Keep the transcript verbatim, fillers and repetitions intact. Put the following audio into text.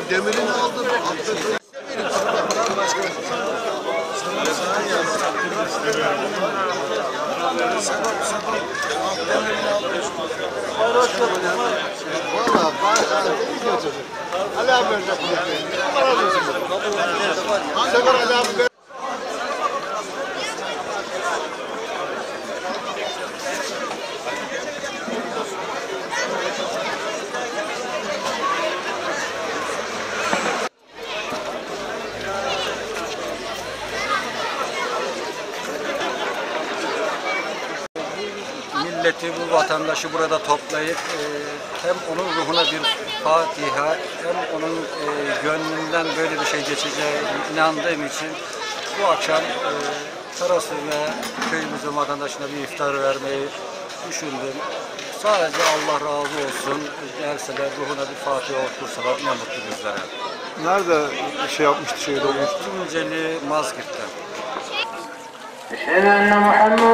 demirini aldım. Valla Ali abi verecek bunu. Allah razı olsun. Sefer Ali abi ver. Milleti, bu vatandaşı burada toplayıp e, hem onun ruhuna bir Fatiha hem onun e, gönlünden böyle bir şey geçeceğine inandığım için bu akşam e, Karasu ve köyümüzün vatandaşına bir iftar vermeyi düşündüm. Sadece Allah razı olsun, gelseler ruhuna bir Fatiha okursalar ne mutlu bizlere. Nerede şey yapmıştı, şehit olmuştu? Tunceli Mazgirt'ten. Eşhedü enne Muhammed